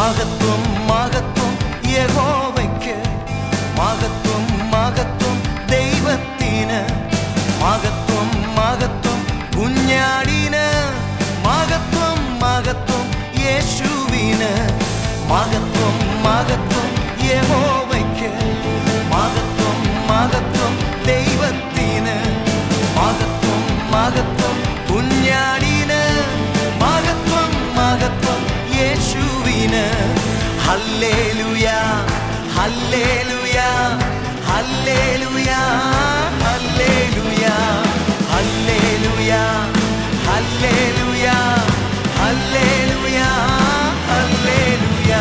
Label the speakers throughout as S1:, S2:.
S1: മഹത്വം മഹത്വം യഹോവയ്ക്ക്, മഹത്വം മഹത്വം ദൈവത്തിന്, മഹത്വം മഹത്വം കുഞ്ഞാടിന്, മഹത്വം മഹത്വം യേശുവിന്, മഹത്വം മഹത്വം യഹോവയ്ക്ക്, മഹത്വം മഹത്വം ദൈവത്തിന്, മഹത്വം മഹത്വം കുഞ്ഞാടിന്, മഹത്വം മഹത്വം യേശുവിന്. ഹല്ലേലൂയ ഹല്ലേലൂയ ഹല്ലേലൂയ ഹല്ലേലൂയ ഹല്ലേലൂയ ഹല്ലേലൂയ ഹല്ലേലൂയ ഹല്ലേലൂയ.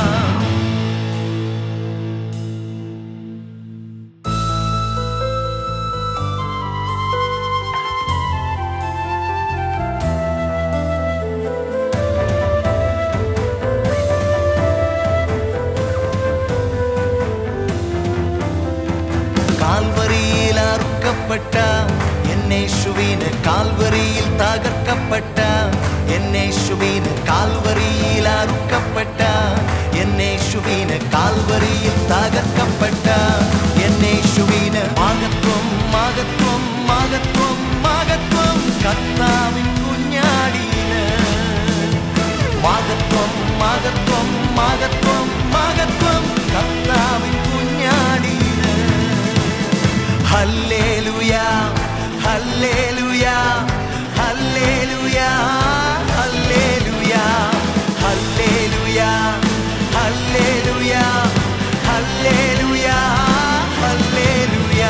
S1: കാൽവരിയിൽ അറുക്കപ്പെട്ട എന്നേശുവിന്, കാൽവരിയിൽ തകർക്കപ്പെട്ട എന്നേശുവിന്, കാൽവരിയിൽ അറുക്കപ്പെട്ട എന്നേശുവിന്, കാൽവരിയിൽ തകർക്കപ്പെട്ട എന്നേശുവിന്, മഹത്വം മഹത്വം മഹത്വം മഹത്വം കർത്താവിൻ കുഞ്ഞാടിന്, മഹത്വം മഹത്വം മഹത്വം മഹത്വം കർത്താവിൻ കുഞ്ഞാടിന്. ഹല്ലേലൂയ ഹല്ലേലൂയ ഹല്ലേലൂയ ഹല്ലേലൂയ ഹല്ലേലൂയ ഹല്ലേലൂയ ഹല്ലേലൂയ ഹല്ലേലൂയ.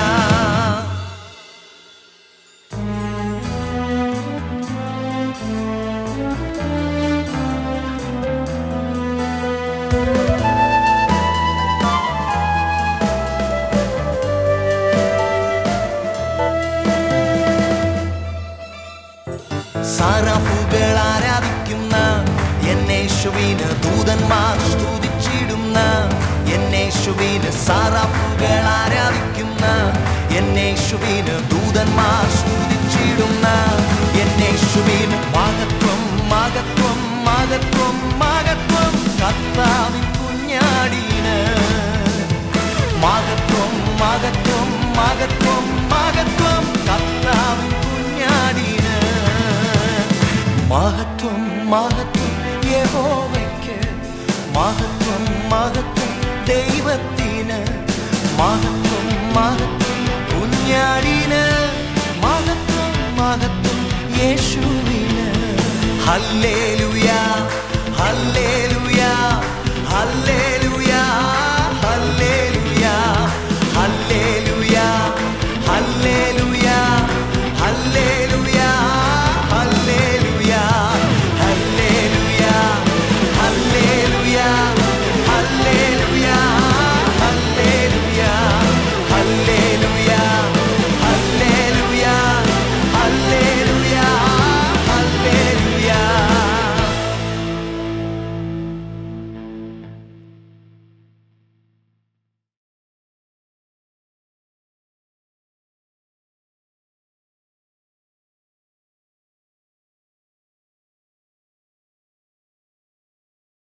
S1: സാറാഫുകൾ ആരാധിക്കുന്ന എന്നേശുവിന്, ദൂതന്മാർ സ്തുതിച്ചിടുന്ന എന്നേശുവിന്, സാറാഫുകൾ ആരാധിക്കുന്ന എന്നേശുവിന്, ദൂതന്മാർ സ്തുതിച്ചിടുന്ന എന്നേശുവിന്, മഹത്വം മഹത്വം മഹത്വം മഹത്വം കർത്താവിൻ കുഞ്ഞാടിന്, മഹത്വം മഹത്വം മഹത്വം മഹത്വം കർത്താവിൻ കുഞ്ഞാടിന്, മഹത്വം മഹത്വം യഹോവയ്ക്ക്, മഹത്വം മഹത്വം ദൈവത്തിന്, മഹത്വം മഹത്വം കുഞ്ഞാടിന്, മഹത്വം മഹത്വം യേശുവിന്. ഹല്ലേലൂയ